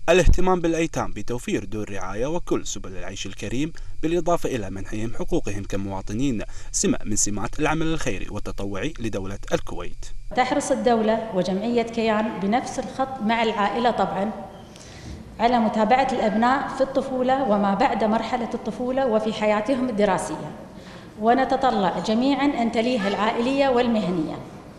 الاهتمام بالأيتام بتوفير دور رعاية وكل سبل العيش الكريم، بالإضافة إلى منحهم حقوقهم كمواطنين، سمة من سمات العمل الخيري والتطوعي لدولة الكويت. تحرص الدولة وجمعية كيان بنفس الخط مع العائلة طبعا على متابعة الأبناء في الطفولة وما بعد مرحلة الطفولة وفي حياتهم الدراسية، ونتطلع جميعا أن تليها العائلية والمهنية.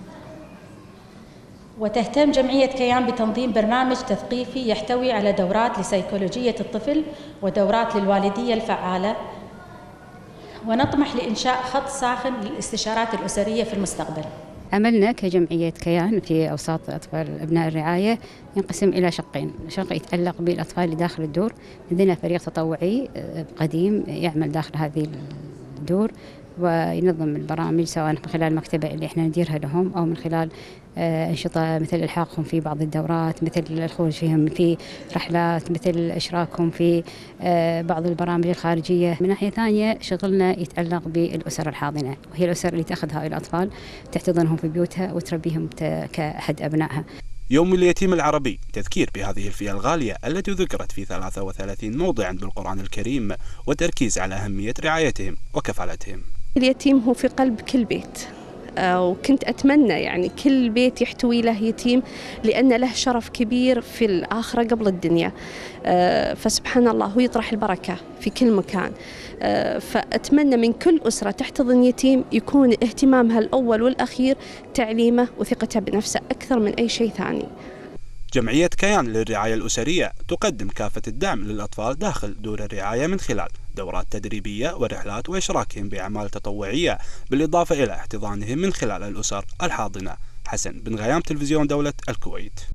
وتهتم جمعية كيان بتنظيم برنامج تثقيفي يحتوي على دورات لسيكولوجية الطفل ودورات للوالدية الفعالة، ونطمح لإنشاء خط ساخن للاستشارات الأسرية في المستقبل. عملنا كجمعية كيان في أوساط أطفال أبناء الرعاية ينقسم إلى شقين، شق يتعلق بالأطفال اللي داخل الدور، لدينا فريق تطوعي قديم يعمل داخل هذه الدور وينظم البرامج سواء من خلال المكتبة اللي احنا نديرها لهم أو من خلال أنشطة مثل إلحاقهم في بعض الدورات، مثل الخروج فيهم في رحلات، مثل إشراكهم في بعض البرامج الخارجية. من ناحية ثانية شغلنا يتعلق بالأسر الحاضنة، وهي الأسر اللي تأخذ هؤلاء الأطفال تحتضنهم في بيوتها وتربيهم كأحد أبنائها. يوم اليتيم العربي تذكير بهذه الفئة الغالية التي ذكرت في 33 موضعا بالقرآن الكريم، وتركيز على أهمية رعايتهم وكفالتهم. اليتيم هو في قلب كل بيت، وكنت أتمنى يعني كل بيت يحتوي له يتيم، لأن له شرف كبير في الآخرة قبل الدنيا. فسبحان الله هو يطرح البركة في كل مكان. فأتمنى من كل أسرة تحتضن يتيم يكون اهتمامها الأول والأخير تعليمه وثقته بنفسه أكثر من أي شيء ثاني. جمعية كيان للرعاية الأسرية تقدم كافة الدعم للأطفال داخل دور الرعاية من خلال دورات تدريبية ورحلات وإشراكهم بأعمال تطوعية، بالإضافة إلى احتضانهم من خلال الأسر الحاضنة. حسن بن غيام، تلفزيون دولة الكويت.